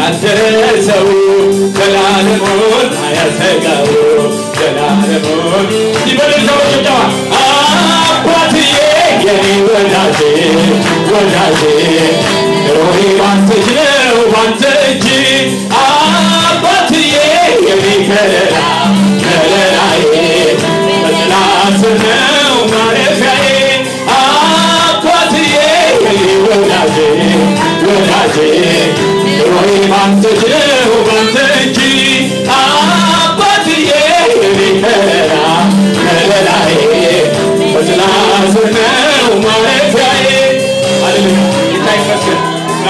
ያደረሰው ዘላለሙን አያሰጋው ዘላለሙን ይበልጣው ጨዋ አባትዬ የኔ ወዳጄ ወዳጄ ሮይ ባንተ ነው ባንተ እጅ አባትዬ የኔ ከለላ ከለላዬ በጥላት ነው ማረፊያዬ አባትዬ የኔ ወዳጄ ወዳጄ ሮይ ባንተ ነው ባንተ እጅ አባትዬ የኔ ከለላ ከለላዬ በጥላት ነው ማረፊያዬ ሃሌሉያ ይታይፈስን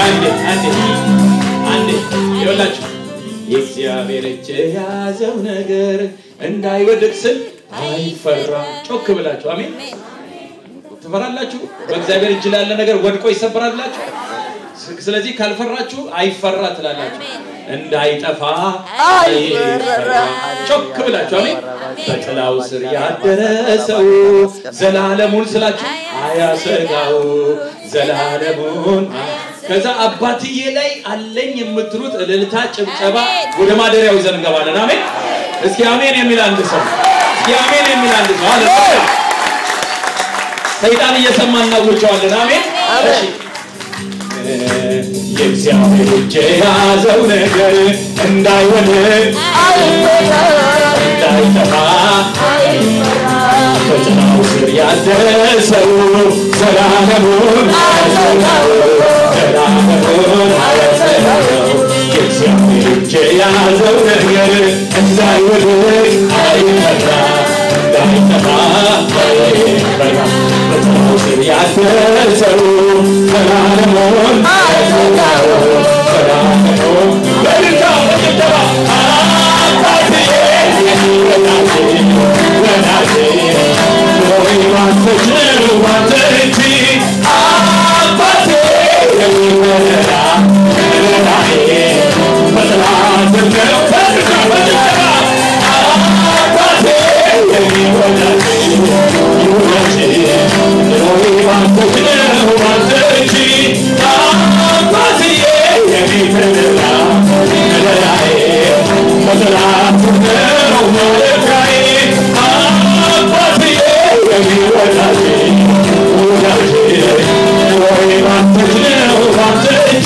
አንዴ ይወላችሁ የእግዚአብሔር እጅ ያዘው ነገር እንዳይወድቅ ስል አይፈራ ጮክ ብላችሁ አሜን ትፈራላችሁ በእግዚአብሔር እጅ ያለ ነገር ወድቆ ይሰበራላችሁ ስለዚህ ካልፈራችሁ አይፈራ ትላላችሁ እንዳይጠፋ አይፈራ ጮክ ብላችሁ አሜን በጥላው ስር ያደረሰው ዘላለሙን ስላችሁ አያሰጋው ዘላለሙን ከዛ አባትዬ ላይ አለኝ የምትሉት እልልታ ጭብጨባ ወደ ማደሪያው ይዘን እንገባለን አሜን እስኪ አሜን የሚል አንድ ሰው እስኪ አሜን የሚል አንድ ሰው ሃሌሉያ ሰይጣን እየሰማን እናውጀዋለን አሜን እሺ የእግዚአብሔር እጅ ያዘው ነገር እንዳይወድቅ እንዳይጠፋ በጥላው ስር ያደረሰው ዘላለሙን አያሰጋው ዘላለሙን አያሰጋው የእግዚአብሔር እጅ ያዘው ነገር እንዳይወድቅ አይፈራ እንዳይጠፋ አይፈራ በጥላው ስር ያደረሰው ዘላለሙን አያሰጋው ዘላለሙን በልታ በጭብጨባ አባትዬ ወዳጄ ወዳጄ ሮይ ባንተ ነው ባንተ እጅ አባቴ የሚወራ ከለላዬ በጥላት ነው በልታ በጭብጨባ አባቴ የሚወዳጄ ወዳጄ ሮይ ባንተ ነው ባንተ እጅ አባቴ የሚወራ ከለላዬ በጥላት ነው ማረፊያዬ አባቴ የሚወዳጄ ወዳጄ ሮይ ባንተ ነው ባንተ እጅ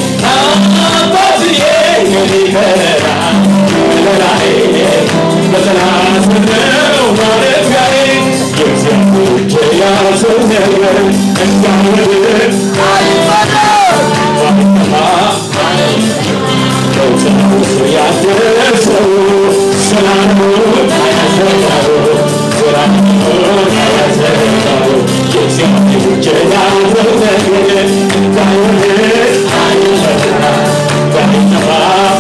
አባትዬ የሚከራ ከለላዬ በጥላት ነው ማረፊያዬ የእግዚአብሔር እጅ ያዘው ነገር እንዳይወድቅ አይፈራ በጥላው ስር ያደረሰው ዘላለሙን አያሰጋው ዘላለሙን አያሰጋው የእግዚአብሔር እጅ ያዘው ነገር እንዳይወድቅ አይፈራ እንዳይጠፋ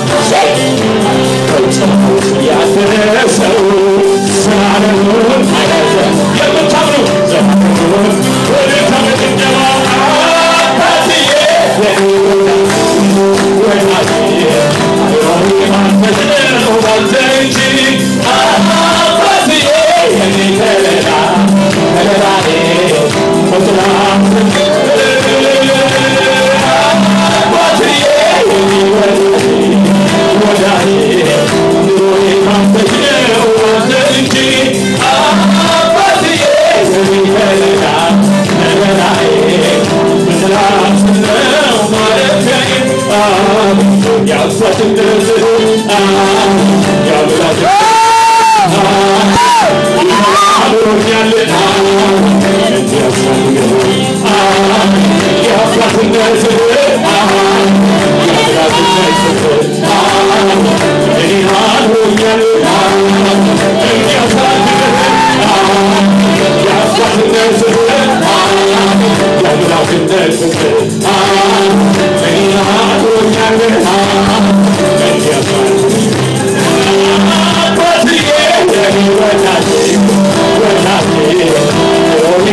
በጥላው ስር ያደረሰው ዘላለሙን አያሰጋው የምታምኑ ዘላለሙን ወደ ተመጭጨባ አባትዬ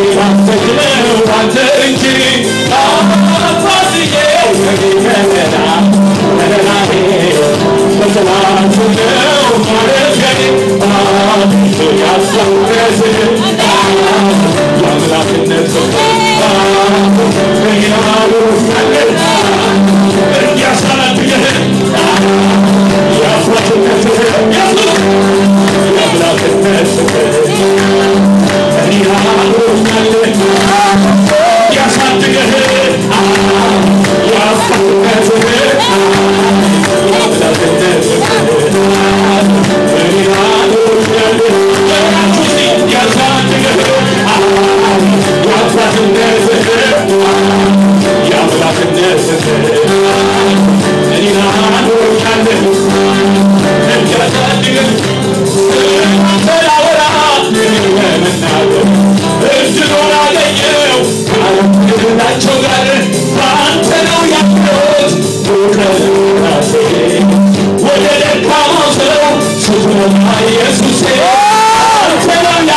One, two, three, ኢየሱስ አንተና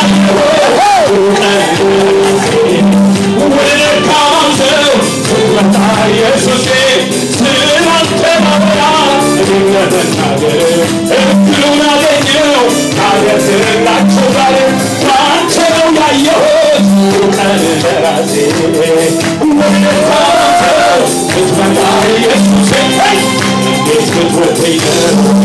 ኢየሱስ ስላንተና ለመናገር እክሉን አገኘው ካገትላቸው ጋር ካንተ ነው ያየሁት ቀን ለራሴ ወደ ካንተ ስትመጣ ኢየሱስ እንዴት ክትወደኝ ነው